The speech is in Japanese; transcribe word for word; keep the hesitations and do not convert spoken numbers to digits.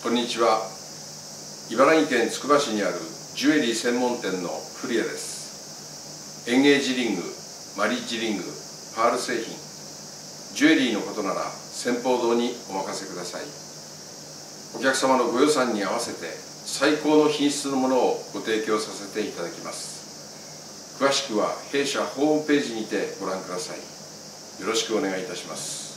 こんにちは。茨城県つくば市にあるジュエリー専門店の古谷です。エンゲージリング、マリッジリング、パール製品、ジュエリーのことなら先方堂にお任せください。お客様のご予算に合わせて最高の品質のものをご提供させていただきます。詳しくは弊社ホームページにてご覧ください。よろしくお願いいたします。